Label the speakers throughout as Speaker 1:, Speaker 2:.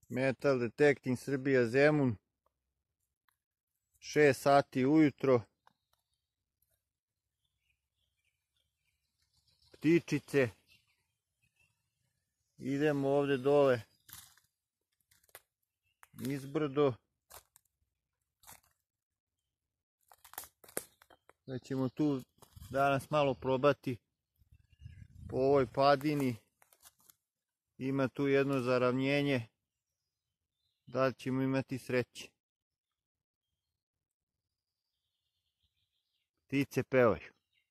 Speaker 1: Metal Detecting Srbija Zemun, 6 sati ujutro, ptičice, idemo ovdje dole nizbrdo, da ćemo tu danas malo probati po ovoj padini, ima tu jedno zaravnjenje, da li ćemo imati sreće. Ptice pevaju.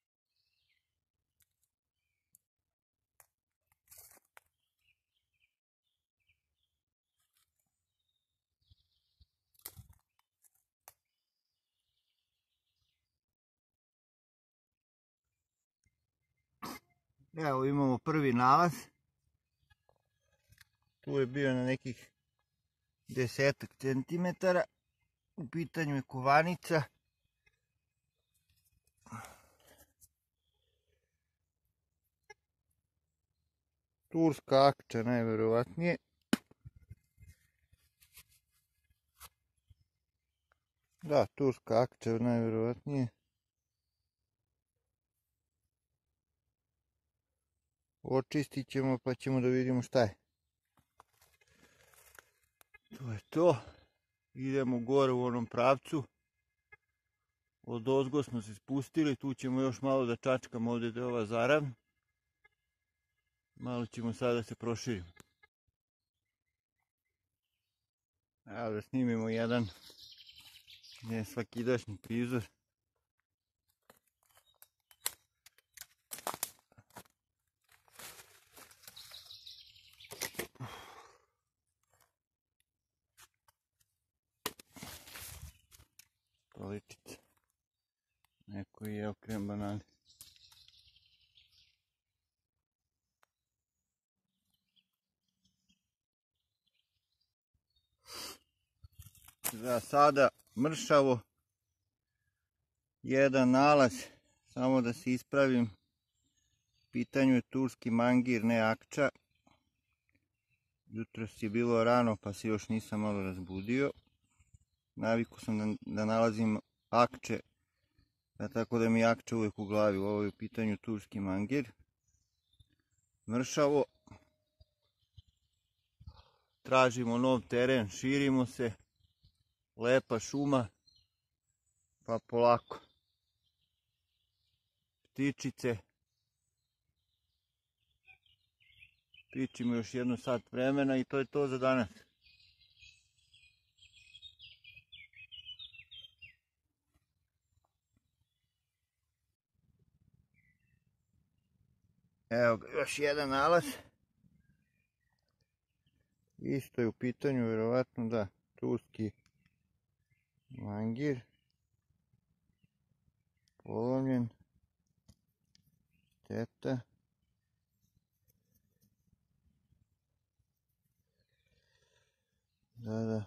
Speaker 1: Evo imamo prvi nalaz. Tu je bio na nekih 10 centimetara. U pitanju je kovanica. Turska akča najverovatnije. Da, turska akča najverovatnije. Očistit ćemo pa ćemo da vidimo šta je. To je to. Idemo gore u onom pravcu. Odozgo smo se spustili. Tu ćemo još malo da čačkamo ovdje da je ova zaravn. Malo ćemo sada da se proširimo. Evo da snimimo jedan nesvakidašnji prizor. Stoličica. Neko je jeo krem banane. Za sada mršavo. Jedan nalaz, samo da se ispravim. U pitanju je turski mangir, ne akča. Jutros je bilo rano pa se još nisam malo razbudio. Navikao sam da nalazim akče, tako da mi je akča uvijek u glavi. Ovo je u pitanju turski mangir. Mršavo. Tražimo nov teren, širimo se. Lepa šuma, pa polako. Ptičice. Pičimo još 1 sat vremena i to je to za danas. Evo ga, još jedan nalaz. Isto je u pitanju, vjerovatno da, turski mangir. Polomljen. Šteta. Da.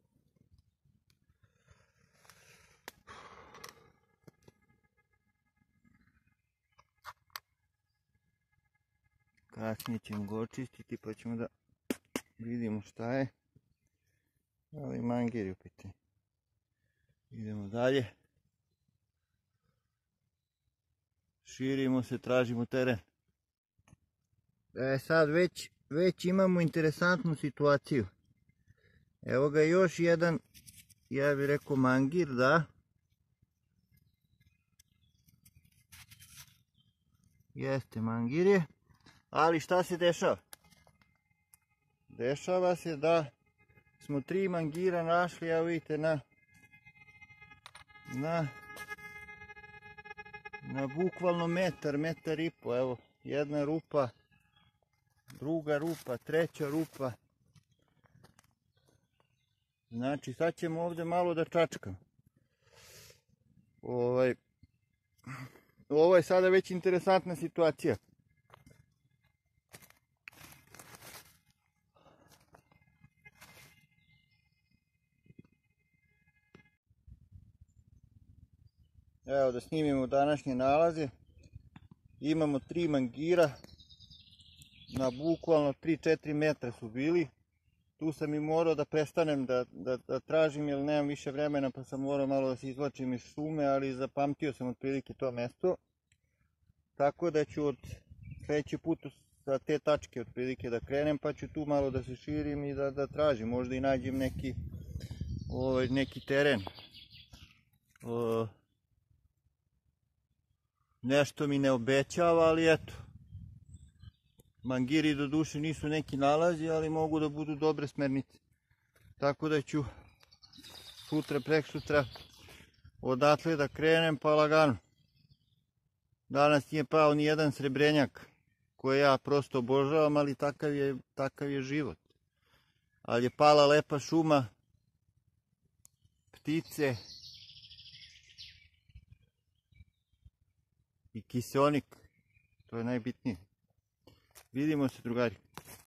Speaker 1: Kasnije ćemo ga očistiti pa ćemo da vidimo šta je. Ali mangir je u pitanju. Idemo dalje. Širimo se, tražimo teren. Sad već imamo interesantnu situaciju. Evo ga još jedan, ja bih rekao mangir, da. Jeste, mangir je. Ali šta se dešava? Dešava se da smo 3 mangira našli, evo vidite, na bukvalno metar i po. Evo, jedna rupa, druga rupa, treća rupa. Znači, sad ćemo ovdje malo da čačkamo. Ovo je sada već interesantna situacija. Evo da snimimo današnje nalaze. Imamo 3 mangira. Na bukvalno 3-4 metra su bili. tu sam i morao da prestanem da tražim jer nemam više vremena pa sam morao malo da se izvlačim iz šume, ali zapamtio sam otprilike to mesto. Tako da ću od sljedeći put sa te tačke otprilike da krenem, pa ću tu malo da se širim i da tražim, možda i nađem neki teren. Nešto mi ne obećava, ali eto. Mangiri do duše nisu neki nalazi, ali mogu da budu dobre smernice. Tako da ću sutra, preksutra odatle da krenem pa lagano. Danas nije pao ni jedan srebrenjak koje ja prosto obožavam, ali takav je život. Ali je pala lepa šuma, ptice i kiseonik, to je najbitnije. Vidimo se, drugari.